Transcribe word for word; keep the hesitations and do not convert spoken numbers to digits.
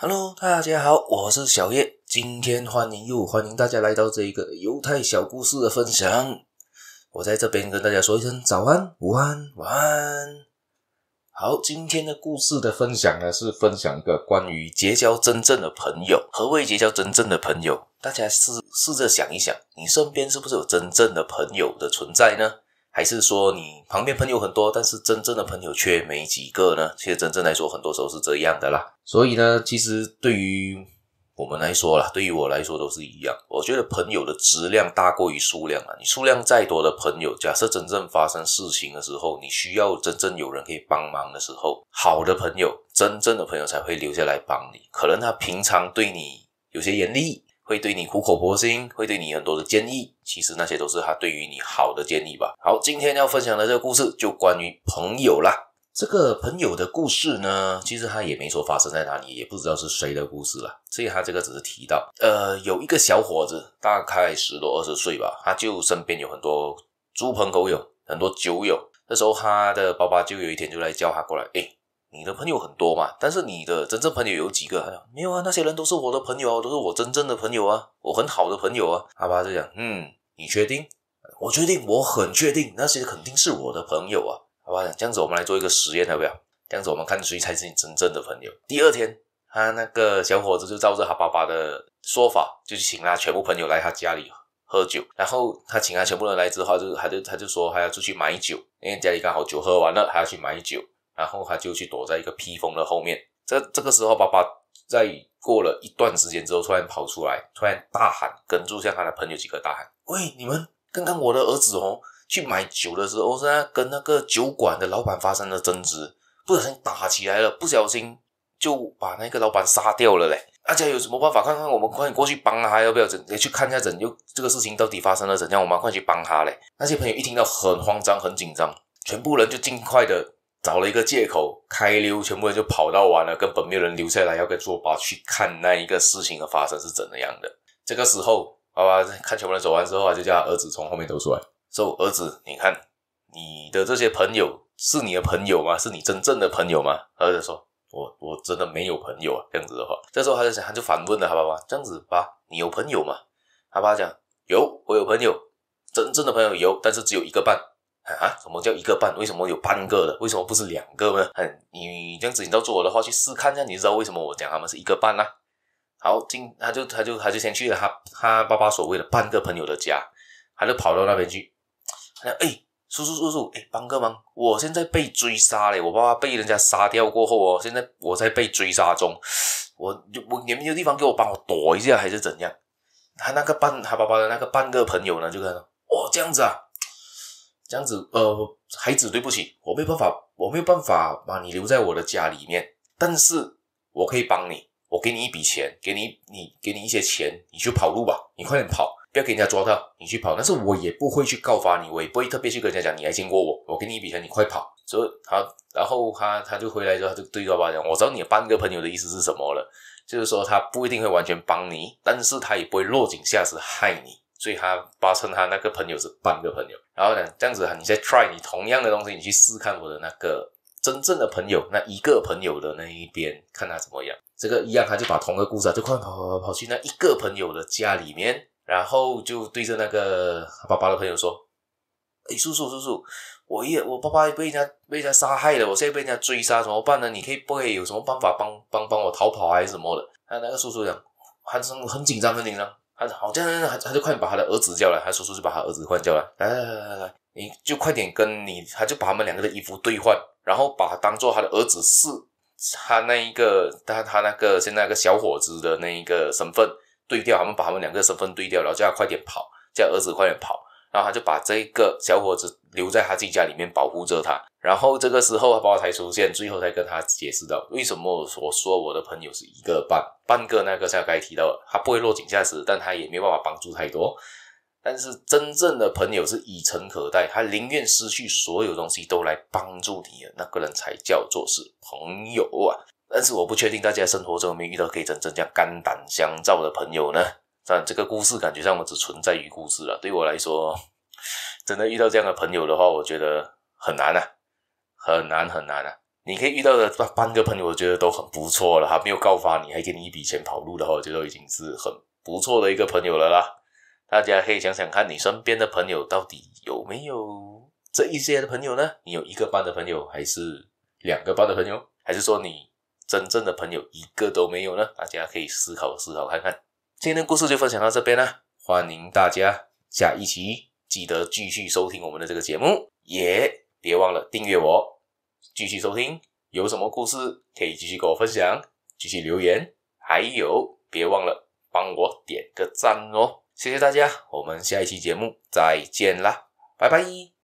Hello， 大家好，我是小叶。今天欢迎又欢迎大家来到这个犹太小故事的分享。我在这边跟大家说一声早安、午安、晚安。好，今天的故事的分享呢，是分享一个关于结交真正的朋友。何谓结交真正的朋友？大家试试着想一想，你身边是不是有真正的朋友的存在呢？还是说你旁边朋友很多，但是真正的朋友却没几个呢？其实真正来说，很多时候是这样的啦。所以呢，其实对于我们来说啦，对于我来说都是一样。我觉得朋友的质量大过于数量啊。你数量再多的朋友，假设真正发生事情的时候，你需要真正有人可以帮忙的时候，好的朋友，真正的朋友才会留下来帮你。可能他平常对你有些严厉，会对你苦口婆心，会对你很多的建议，其实那些都是他对于你好的建议吧。好，今天要分享的这个故事就关于朋友啦。这个朋友的故事呢，其实他也没说发生在哪里，也不知道是谁的故事啦，所以他这个只是提到呃，有一个小伙子大概十多二十岁吧，他就身边有很多猪朋狗友，很多酒友。那时候他的爸爸就有一天就来叫他过来，诶你的朋友很多嘛，但是你的真正朋友有几个？他讲没有啊，那些人都是我的朋友啊，都是我真正的朋友啊，我很好的朋友啊。他爸就讲，嗯，你确定？我确定，我很确定，那些肯定是我的朋友啊。他爸讲，这样子我们来做一个实验，要不要？这样子我们看谁才是你真正的朋友。第二天，他那个小伙子就照着他爸爸的说法，就去请他全部朋友来他家里喝酒。然后他请他全部人来之后，就他就他就说他要出去买酒，因为家里刚好酒喝完了，还要去买酒。然后他就去躲在一个披风的后面。这这个时候，爸爸在过了一段时间之后，突然跑出来，突然大喊，跟住向他的朋友几个大喊：“喂，你们刚刚我的儿子哦，去买酒的时候，是在跟那个酒馆的老板发生了争执，不小心打起来了，不小心就把那个老板杀掉了嘞。大家有什么办法？看看我们快点过去帮他，要不要？也去看一下怎又这个事情到底发生了怎样？我们快去帮他嘞。”那些朋友一听到很慌张，很紧张，全部人就尽快的找了一个借口开溜，全部人就跑到完了，根本没有人留下来要跟作爸去看那一个事情的发生是怎样的。这个时候爸爸看全部人走完之后，就叫他儿子从后面走出来说，儿子，你看你的这些朋友是你的朋友吗？是你真正的朋友吗？儿子说，我我真的没有朋友啊。这样子的话，这时候他就想，他就反问了他爸爸，这样子爸，你有朋友吗？他爸讲，有，我有朋友，真正的朋友有，但是只有一个半。啊，什么叫一个半？为什么有半个的？为什么不是两个呢？嗯，你这样子你照做我的话去试看一下，你知道为什么我讲他们是一个半啦、啊？好，进他就他就他就先去了他他爸爸所谓的半个朋友的家，他就跑到那边去。他讲，诶，叔叔叔叔，诶，帮个忙，我现在被追杀嘞，我爸爸被人家杀掉过后哦，现在我在被追杀中，我我你们有地方给我帮我躲一下还是怎样？他那个半他爸爸的那个半个朋友呢，就跟他说，哦，这样子啊。这样子，呃，孩子，对不起，我没有办法，我没有办法把你留在我的家里面，但是我可以帮你，我给你一笔钱，给你你给你一些钱，你去跑路吧，你快点跑，不要给人家抓到，你去跑。但是我也不会去告发你，我也不会特别去跟人家讲你来见过我，我给你一笔钱，你快跑。所以他，然后他他就回来之后，他就对爸爸讲，我知道你半个朋友的意思是什么了，就是说他不一定会完全帮你，但是他也不会落井下石害你。所以他爸称他那个朋友是半个朋友，然后呢，这样子你再 try 你同样的东西，你去试看我的那个真正的朋友，那一个朋友的那一边，看他怎么样。这个一样，他就把同个故事啊，就快跑跑跑跑去那一个朋友的家里面，然后就对着那个爸爸的朋友说：“诶，叔叔叔叔，我也我爸爸被人家被人家杀害了，我现在被人家追杀，怎么办呢？你可以不可以有什么办法帮帮帮我逃跑还是什么的？”他那个叔叔讲，很很紧张很紧张。他好，这样他就快点把他的儿子叫来，他叔叔就把他儿子快点叫来，来来来来来，你就快点跟你，他就把他们两个的衣服兑换，然后把他当做他的儿子是他那一个他他那个现在那个小伙子的那一个身份对调，他们把他们两个身份对调，然后叫他快点跑，叫儿子快点跑，然后他就把这个小伙子留在他自己家里面保护着他。然后这个时候他爸爸才出现，最后才跟他解释到为什么我说我的朋友是一个半半个，那个像刚才提到的，他不会落井下石，但他也没有办法帮助太多。但是真正的朋友是以诚可待，他宁愿失去所有东西都来帮助你的那个人才叫做是朋友啊。但是我不确定大家生活中有没有遇到可以真正这样肝胆相照的朋友呢？但这个故事感觉上我只存在于故事了，对我来说真的遇到这样的朋友的话，我觉得很难啊，很难很难啊。 你可以遇到的半个朋友，我觉得都很不错了，还没有告发你，还给你一笔钱跑路的话，我觉得已经是很不错的一个朋友了啦。大家可以想想看，你身边的朋友到底有没有这一些的朋友呢？你有一个班的朋友，还是两个班的朋友，还是说你真正的朋友一个都没有呢？大家可以思考思考看看。今天的故事就分享到这边了，欢迎大家下一期记得继续收听我们的这个节目，也别忘了订阅我，继续收听。有什么故事可以继续跟我分享，继续留言，还有别忘了帮我点个赞哦，谢谢大家，我们下一期节目再见啦，拜拜。